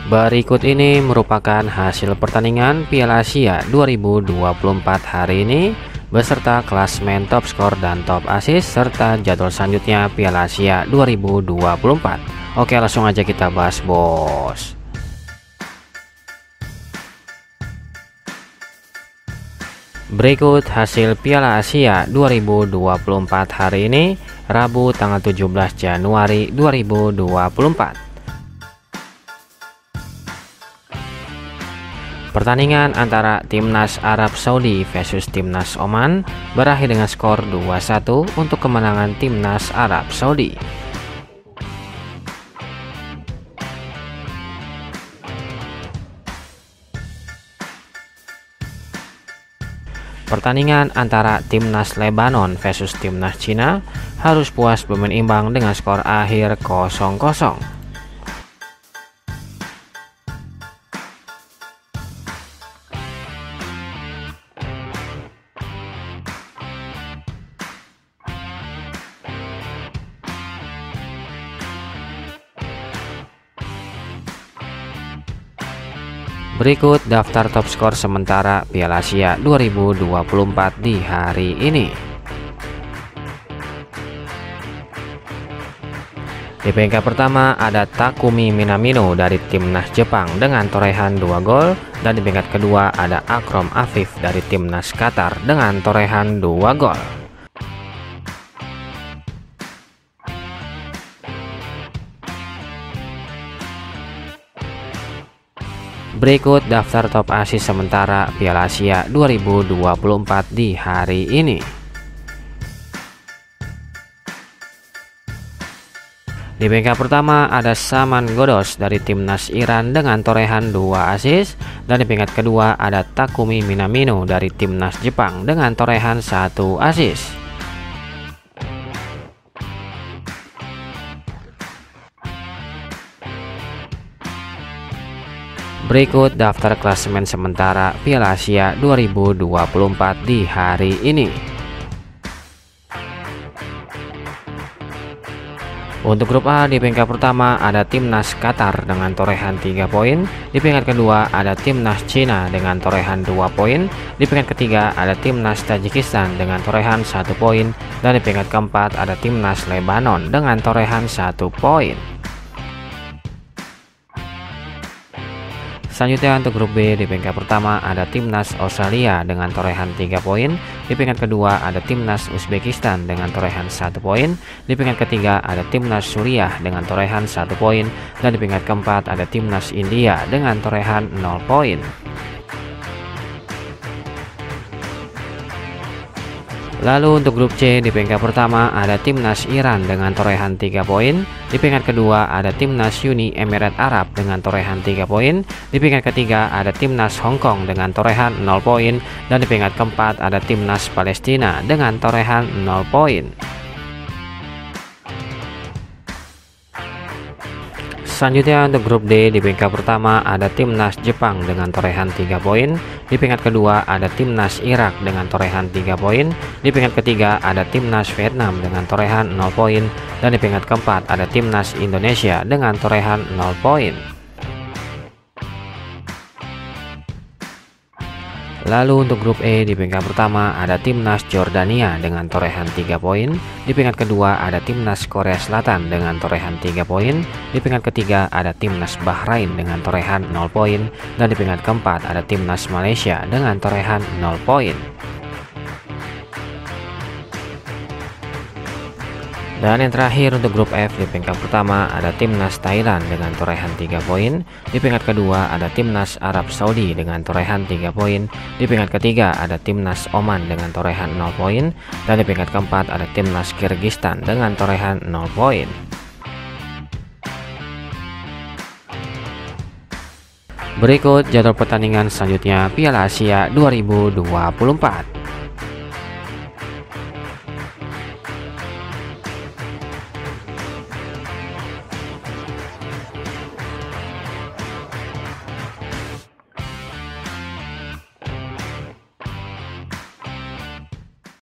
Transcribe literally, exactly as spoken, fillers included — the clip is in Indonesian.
Berikut ini merupakan hasil pertandingan Piala Asia dua ribu dua puluh empat hari ini beserta klasmen top skor dan top assist serta jadwal selanjutnya Piala Asia dua ribu dua puluh empat. Oke, langsung aja kita bahas, bos. Berikut hasil Piala Asia dua ribu dua puluh empat hari ini Rabu tanggal tujuh belas Januari dua ribu dua puluh empat. Pertandingan antara Timnas Arab Saudi versus Timnas Oman berakhir dengan skor dua satu untuk kemenangan Timnas Arab Saudi. Pertandingan antara Timnas Lebanon versus Timnas Cina harus puas bermain imbang dengan skor akhir kosong kosong. Berikut daftar top skor sementara Piala Asia dua ribu dua puluh empat di hari ini. Di peringkat pertama ada Takumi Minamino dari Timnas Jepang dengan torehan dua gol, dan di peringkat kedua ada Akrom Afif dari Timnas Qatar dengan torehan dua gol. Berikut daftar top assist sementara Piala Asia dua ribu dua puluh empat di hari ini. Di peringkat pertama ada Saman Ghoddos dari Timnas Iran dengan torehan dua assist, dan di peringkat kedua ada Takumi Minamino dari Timnas Jepang dengan torehan satu assist. Berikut daftar klasemen sementara Piala Asia dua ribu dua puluh empat di hari ini. Untuk grup A, di peringkat pertama ada Timnas Qatar dengan torehan tiga poin, di peringkat kedua ada Timnas Cina dengan torehan dua poin, di peringkat ketiga ada Timnas Tajikistan dengan torehan satu poin, dan di peringkat keempat ada Timnas Lebanon dengan torehan satu poin. Selanjutnya untuk grup B, di peringkat pertama ada Timnas Australia dengan torehan tiga poin, di peringkat kedua ada Timnas Uzbekistan dengan torehan satu poin, di peringkat ketiga ada Timnas Suriah dengan torehan satu poin, dan di peringkat keempat ada Timnas India dengan torehan nol poin. Lalu untuk grup C, di peringkat pertama ada Timnas Iran dengan torehan tiga poin, di peringkat kedua ada Timnas Uni Emirat Arab dengan torehan tiga poin, di peringkat ketiga ada Timnas Hong Kong dengan torehan nol poin, dan di peringkat keempat ada Timnas Palestina dengan torehan nol poin. Selanjutnya untuk grup D, di peringkat pertama ada Timnas Jepang dengan torehan tiga poin, di peringkat kedua ada Timnas Irak dengan torehan tiga poin, di peringkat ketiga ada Timnas Vietnam dengan torehan nol poin, dan di peringkat keempat ada Timnas Indonesia dengan torehan nol poin. Lalu untuk grup E, di peringkat pertama ada Timnas Jordania dengan torehan tiga poin, di peringkat kedua ada Timnas Korea Selatan dengan torehan tiga poin, di peringkat ketiga ada Timnas Bahrain dengan torehan nol poin, dan di peringkat keempat ada Timnas Malaysia dengan torehan nol poin. Dan yang terakhir untuk grup F, di peringkat pertama ada Timnas Thailand dengan torehan tiga poin, di peringkat kedua ada Timnas Arab Saudi dengan torehan tiga poin, di peringkat ketiga ada Timnas Oman dengan torehan nol poin, dan di peringkat keempat ada Timnas Kyrgyzstan dengan torehan nol poin. Berikut jadwal pertandingan selanjutnya Piala Asia dua ribu dua puluh empat.